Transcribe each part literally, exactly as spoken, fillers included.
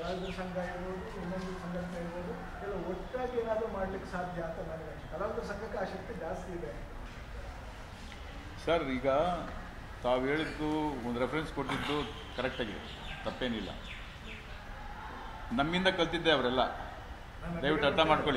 ಕಲಾವಿದರ ಸಂಘ ಇರ್ಬೋದು, ಇನ್ನೊಂದು ಸಂಘಟನೆ ಇರ್ಬೋದು, ಎಲ್ಲ ಒಟ್ಟಾಗಿ ಏನಾದರೂ ಮಾಡಲಿಕ್ಕೆ ಸಾಧ್ಯ ಅಂತ ನನಗೆ ಕಲಾವಿದರ ಸಂಘಕ್ಕೆ ಆ ಶಕ್ತಿ ಜಾಸ್ತಿ ಇದೆ ಸರ್. ಈಗ ತಾವು ಹೇಳಿದ್ದು ಒಂದು ರೆಫರೆನ್ಸ್ ಕೊಟ್ಟಿದ್ದು ಕರೆಕ್ಟಾಗಿದೆ, ತಪ್ಪೇನಿಲ್ಲ. ನಮ್ಮಿಂದ ಕಲ್ತಿದ್ದೆ ಅವರೆಲ್ಲ, ದಯವಿಟ್ಟು ಅರ್ಥ ಮಾಡ್ಕೊಳ್ಳಿ.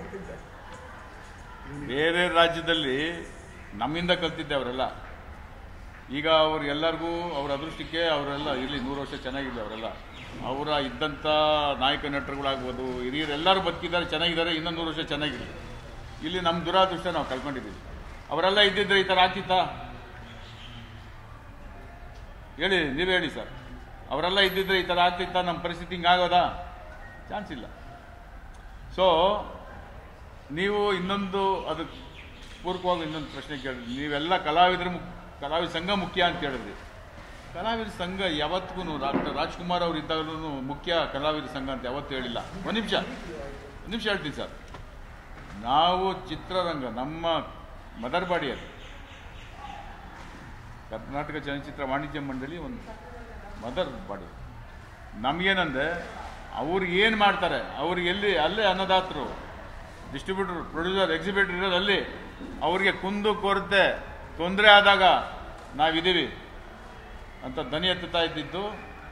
ಬೇರೆ ರಾಜ್ಯದಲ್ಲಿ ನಮ್ಮಿಂದ ಕಲ್ತಿದ್ದೆ ಅವರೆಲ್ಲ. ಈಗ ಅವ್ರು ಎಲ್ಲರಿಗೂ ಅವ್ರ ಅದೃಷ್ಟಕ್ಕೆ ಅವರೆಲ್ಲ ಇರಲಿ, ನೂರು ವರ್ಷ ಚೆನ್ನಾಗಿದೆ ಅವರೆಲ್ಲ. ಅವರ ಇದ್ದಂಥ ನಾಯಕ ನಟರುಗಳಾಗ್ಬೋದು, ಹಿರಿಯರು ಎಲ್ಲರೂ ಬದುಕಿದ್ದಾರೆ, ಚೆನ್ನಾಗಿದ್ದಾರೆ, ಇನ್ನೂ ನೂರು ವರ್ಷ ಚೆನ್ನಾಗಿರಲಿ. ಇಲ್ಲಿ ನಮ್ಮ ದುರಾದೃಷ್ಟ ನಾವು ಕಳ್ಕೊಂಡಿದ್ದೀವಿ. ಅವರೆಲ್ಲ ಇದ್ದಿದ್ರೆ ಈ ಥರ ಆಗ್ತಿತ್ತಾ ಹೇಳಿ, ನೀವೇ ಹೇಳಿ ಸರ್. ಅವರೆಲ್ಲ ಇದ್ದಿದ್ರೆ ಈ ಥರ ಆಗ್ತಿತ್ತಾ? ನಮ್ಮ ಪರಿಸ್ಥಿತಿ ಹಿಂಗಾಗೋದಾ? ಚಾನ್ಸ್ ಇಲ್ಲ. ಸೊ ನೀವು ಇನ್ನೊಂದು ಅದಕ್ಕೆ ಪೂರ್ವಕವಾಗಿ ಇನ್ನೊಂದು ಪ್ರಶ್ನೆ ಕೇಳಿದ್ರಿ. ನೀವೆಲ್ಲ ಕಲಾವಿದರು ಕಲಾವಿದ ಸಂಘ ಮುಖ್ಯ ಅಂತ ಹೇಳಿದ್ರಿ. ಕಲಾವಿದ ಸಂಘ ಯಾವತ್ತಿಗೂ ಡಾಕ್ಟರ್ ರಾಜ್ಕುಮಾರ್ ಅವರು ಇದ್ದಾಗಲೂ ಮುಖ್ಯ ಕಲಾವಿದ ಸಂಘ ಅಂತ ಯಾವತ್ತೂ ಹೇಳಿಲ್ಲ. ಒಂದು ನಿಮಿಷ ಒಂದು ನಿಮಿಷ ಹೇಳ್ತೀನಿ ಸರ್. ನಾವು ಚಿತ್ರರಂಗ ನಮ್ಮ ಮದರ್ ಬಾಡಿ ಅದು. ಕರ್ನಾಟಕ ಚಲನಚಿತ್ರ ವಾಣಿಜ್ಯ ಮಂಡಳಿ ಒಂದು ಮದರ್ ಬಾಡಿ. ನಮಗೇನಂದರೆ ಅವ್ರು ಏನು ಮಾಡ್ತಾರೆ, ಅವ್ರಿಗೆ ಎಲ್ಲಿ ಅಲ್ಲೇ ಅನ್ನದಾತರು, ಡಿಸ್ಟ್ರಿಬ್ಯೂಟರ್, ಪ್ರೊಡ್ಯೂಸರ್, ಎಕ್ಸಿಬಿಟರ್ ಇರೋದು ಅಲ್ಲಿ. ಅವ್ರಿಗೆ ಕುಂದು ಕೊರತೆ ತೊಂದರೆ ಆದಾಗ ನಾವಿದ್ದೀವಿ ಅಂತ ಧ್ವನಿ ಎತ್ತುತ್ತಾ ಇದ್ದಿದ್ದು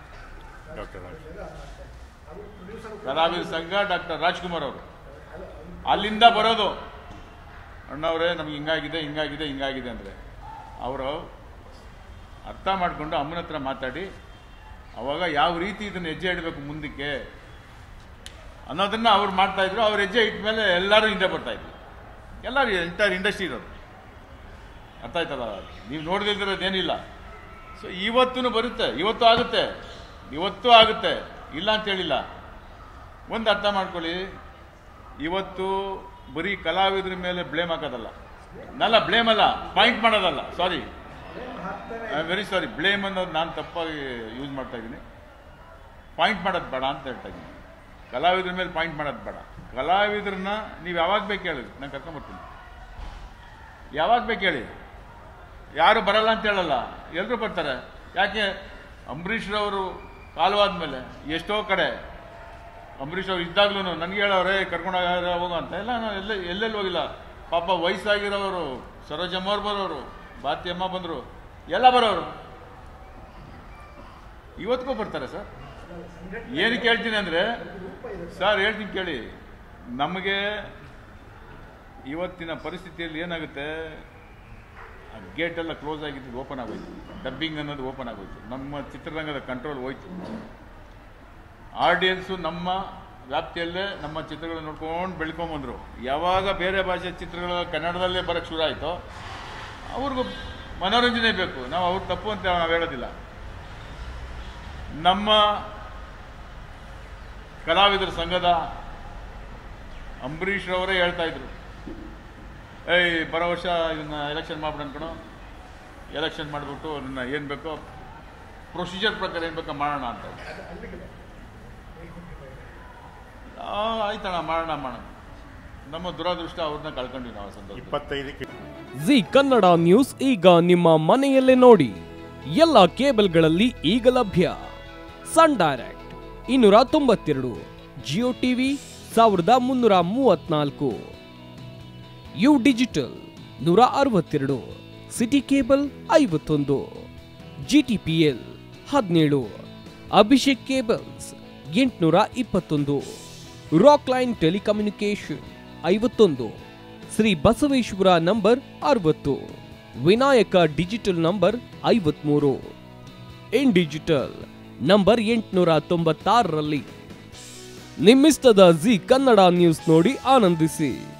ಕಲಾವಿದ ಸಂಘ, ಡಾಕ್ಟರ್ ರಾಜ್ಕುಮಾರ್ ಅವರು. ಅಲ್ಲಿಂದ ಬರೋದು ಅಣ್ಣವರೇ ನಮ್ಗೆ ಹಿಂಗಾಗಿದೆ ಹಿಂಗಾಗಿದೆ ಹಿಂಗಾಗಿದೆ ಅಂದರೆ ಅವರು ಅರ್ಥ ಮಾಡಿಕೊಂಡು ಅಮ್ಮನ ಹತ್ರ ಮಾತಾಡಿ ಅವಾಗ ಯಾವ ರೀತಿ ಇದನ್ನು ಹೆಜ್ಜೆ ಇಡಬೇಕು ಮುಂದಕ್ಕೆ ಅನ್ನೋದನ್ನು ಅವ್ರು ಮಾಡ್ತಾಯಿದ್ರು. ಅವ್ರು ಹೆಜ್ಜೆ ಇಟ್ಟ ಮೇಲೆ ಎಲ್ಲರೂ ಹಿಂದೆ ಬರ್ತಾಯಿದ್ರು, ಎಲ್ಲರೂ ಎಂಟೈರ್ ಇಂಡಸ್ಟ್ರಿ ಇರೋದು. ಅರ್ಥ ಆಯ್ತಲ್ಲ? ನೀವು ನೋಡದಿರೋದೇನಿಲ್ಲ. ಸೊ ಇವತ್ತೂ ಬರುತ್ತೆ, ಇವತ್ತು ಆಗುತ್ತೆ, ಇವತ್ತು ಆಗುತ್ತೆ, ಇಲ್ಲ ಅಂತೇಳಿಲ್ಲ. ಒಂದು ಅರ್ಥ ಮಾಡ್ಕೊಳ್ಳಿ, ಇವತ್ತು ಬರೀ ಕಲಾವಿದ್ರ ಮೇಲೆ ಬ್ಲೇಮ್ ಹಾಕೋದಲ್ಲ, ನಲ್ಲ ಬ್ಲೇಮ್ ಅಲ್ಲ, ಪಾಯಿಂಟ್ ಮಾಡೋದಲ್ಲ. Sorry, I am very sorry. Blame ಅನ್ನೋದು ನಾನು ತಪ್ಪಾಗಿ ಯೂಸ್ ಮಾಡ್ತಾ ಇದ್ದೀನಿ. ಪಾಯಿಂಟ್ ಮಾಡೋದು ಬೇಡ ಅಂತ ಹೇಳ್ತಾ ಇದ್ದೀನಿ. ಕಲಾವಿದ್ರ ಮೇಲೆ ಪಾಯಿಂಟ್ ಮಾಡೋದು ಬೇಡ. ಕಲಾವಿದ್ರನ್ನ ನೀವು ಯಾವಾಗ ಬೇಕು ಹೇಳಿ, ನಾನು ಕರ್ಕೊಂಬರ್ತೀನಿ. ಯಾವಾಗ ಬೇಕು ಹೇಳಿ, ಯಾರು ಬರಲ್ಲ ಅಂತ ಹೇಳಲ್ಲ, ಎಲ್ಲರೂ ಬರ್ತಾರೆ. ಯಾಕೆ? ಅಂಬರೀಷ್ರವರು ಕಾಲವಾದ ಮೇಲೆ ಎಷ್ಟೋ ಕಡೆ ಅಂಬರೀಷ್ ಅವ್ರು ಇದ್ದಾಗ್ಲೂ ನನಗೆ ಹೇಳೋರೆ ಕರ್ಕೊಂಡೋಗ ಹೋಗೋ ಅಂತ. ಎಲ್ಲ ನಾನು ಎಲ್ಲೇ ಎಲ್ಲೆಲ್ಲಿ ಹೋಗಿಲ್ಲ. ಪಾಪ ವಯಸ್ಸಾಗಿರೋರು, ಸರೋಜಮ್ಮ ಅವ್ರು ಬರೋರು, ಭಾರತಿ ಅಮ್ಮ ಬಂದರು, ಎಲ್ಲ ಬರೋರು. ಇವತ್ತಿಗೂ ಬರ್ತಾರೆ ಸರ್. ಏನಕ್ಕೆ ಹೇಳ್ತೀನಿ ಅಂದರೆ ಸರ್, ಹೇಳ್ತೀನಿ ಕೇಳಿ, ನಮಗೆ ಇವತ್ತಿನ ಪರಿಸ್ಥಿತಿಯಲ್ಲಿ ಏನಾಗುತ್ತೆ, ಗೇಟೆಲ್ಲ ಕ್ಲೋಸ್ ಆಗಿದ್ದು ಓಪನ್ ಆಗೋಯ್ತು, ಡಬ್ಬಿಂಗ್ ಅನ್ನೋದು ಓಪನ್ ಆಗೋಯ್ತು, ನಮ್ಮ ಚಿತ್ರರಂಗದ ಕಂಟ್ರೋಲ್ ಹೋಯ್ತು. ಆಡಿಯನ್ಸು ನಮ್ಮ ವ್ಯಾಪ್ತಿಯಲ್ಲೇ ನಮ್ಮ ಚಿತ್ರಗಳನ್ನ ನೋಡ್ಕೊಂಡು ಬೆಳ್ಕೊಂಬಂದರು. ಯಾವಾಗ ಬೇರೆ ಭಾಷೆ ಚಿತ್ರಗಳು ಕನ್ನಡದಲ್ಲೇ ಬರೋಕ್ಕೆ ಶುರು ಆಯಿತೋ ಅವ್ರಿಗೂ ಮನೋರಂಜನೆ ಬೇಕು. ನಾವು ಅವ್ರು ತಪ್ಪು ಅಂತ ನಾವು ಹೇಳೋದಿಲ್ಲ. ನಮ್ಮ ಕಲಾವಿದರ ಸಂಘದ ಅಂಬರೀಷ್ ಅವರೇ ಹೇಳ್ತಾ ಇದ್ರು, ಏಯ್ ಬರೋ ವರ್ಷ ಇದನ್ನ ಎಲೆಕ್ಷನ್ ಮಾಡ್ಬಿಡು ಅನ್ಕೊಳೋ, ಎಲೆಕ್ಷನ್ ಮಾಡಿಬಿಟ್ಟು ಅದನ್ನು ಏನು ಬೇಕೋ ಪ್ರೊಸೀಜರ್ ಪ್ರಕಾರ ಏನು ಬೇಕೋ ಮಾಡೋಣ ಅಂತ. ಆಯ್ತಣ್ಣ, ಮಾಡೋಣ ಮಾಡೋಣ. ನಮ್ಮ ದುರಾದೃಷ್ಟ ಅವ್ರನ್ನ ಕಳ್ಕೊಂಡ್ವಿ ನಾವು ಸಂದರ್ಭ. ಇಪ್ಪತ್ತೈದಕ್ಕೆ ಜಿ ಕನ್ನಡ ನ್ಯೂಸ್ ಈಗ ನಿಮ್ಮ ಮನೆಯಲ್ಲೇ ನೋಡಿ. ಎಲ್ಲ ಕೇಬಲ್ಗಳಲ್ಲಿ ಈಗ ಲಭ್ಯ. ಸನ್ ಡೈರೆಕ್ಟ್ ಇನ್ನೂರ ತೊಂಬತ್ತೆರಡು, ಜಿಯೋ ಟಿವಿ ಸಾವಿರದ ಮುನ್ನೂರ ಮೂವತ್ನಾಲ್ಕು, ಯು ಡಿಜಿಟಲ್ ನೂರ ಅರವತ್ತೆರಡು, ಸಿಟಿ ಕೇಬಲ್ ಐವತ್ತೊಂದು, ಜಿಟಿಪಿಎಲ್ ಹದಿನೇಳು, ಅಭಿಷೇಕ್ ಕೇಬಲ್ಸ್ ಎಂಟುನೂರ ಇಪ್ಪತ್ತೊಂದು, ರಾಕ್ ಲೈನ್ ಟೆಲಿಕಮ್ಯುನಿಕೇಶನ್ ಐವತ್ತೊಂದು, ಶ್ರೀ ಬಸವೇಶ್ವರ ನಂಬರ್ ಅರವತ್ತು, ವಿನಾಯಕ ಡಿಜಿಟಲ್ ನಂಬರ್ ಐವತ್ಮೂರು, ಇನ್ ಡಿಜಿಟಲ್ ನಂಬರ್ ಎಂಟುನೂರ ತೊಂಬತ್ತಾರರಲ್ಲಿ. ನಿಮ್ಮಿಸ್ತದ ಜಿ ಕನ್ನಡ ನ್ಯೂಸ್ ನೋಡಿ ಆನಂದಿಸಿ.